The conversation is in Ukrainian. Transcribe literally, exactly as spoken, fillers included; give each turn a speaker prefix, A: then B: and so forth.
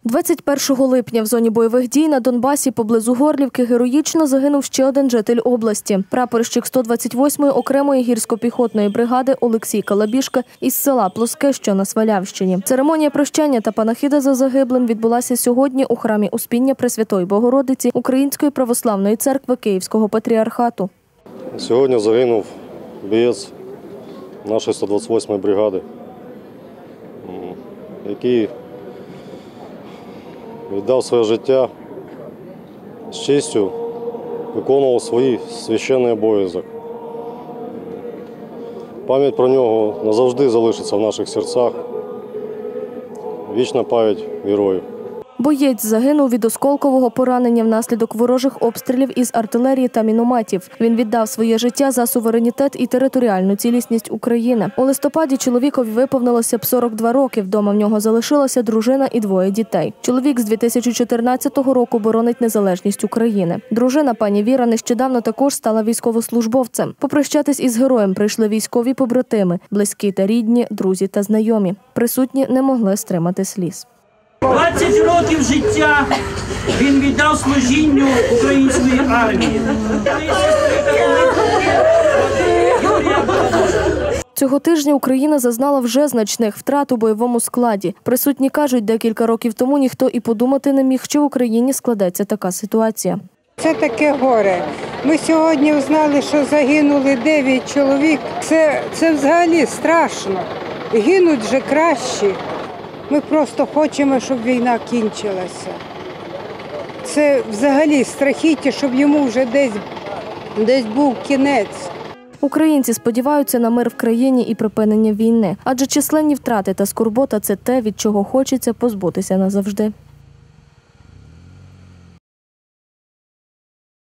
A: двадцять першого липня в зоні бойових дій на Донбасі поблизу Горлівки героїчно загинув ще один житель області. Прапорщик сто двадцять восьмої окремої гірсько-піхотної бригади Олексій Калабішка із села Плоске, що на Свалявщині. Церемонія прощання та панахида за загиблим відбулася сьогодні у храмі Успіння Пресвятої Богородиці Української православної церкви Київського патріархату.
B: Сьогодні загинув боєць нашої сто двадцять восьмої бригади, який віддав своє життя з честю, виконував свій священний обов'язок. Пам'ять про нього назавжди залишиться в наших серцях. Вічна пам'ять героїв.
A: Боєць загинув від осколкового поранення внаслідок ворожих обстрілів із артилерії та мінометів. Він віддав своє життя за суверенітет і територіальну цілісність України. У листопаді чоловікові виповнилося б сорок два роки. Вдома в нього залишилася дружина і двоє дітей. Чоловік з дві тисячі чотирнадцятого року боронить незалежність України. Дружина пані Віра нещодавно також стала військовослужбовцем. Попрощатись із героєм прийшли військові побратими, близькі та рідні, друзі та знайомі. Присутні не могли стримати сліз.
C: двадцять років життя він віддав служінню української армії.
A: Цього тижня Україна зазнала вже значних втрат у бойовому складі. Присутні кажуть, декілька років тому ніхто і подумати не міг, що в Україні складеться така ситуація.
D: Це таке горе. Ми сьогодні узнали, що загинули дев'ять чоловік. Це, це взагалі страшно. Гинуть вже кращі. Ми просто хочемо, щоб війна кінчилася. Це взагалі страхіття, щоб йому вже десь, десь був кінець.
A: Українці сподіваються на мир в країні і припинення війни. Адже численні втрати та скорбота – це те, від чого хочеться позбутися назавжди.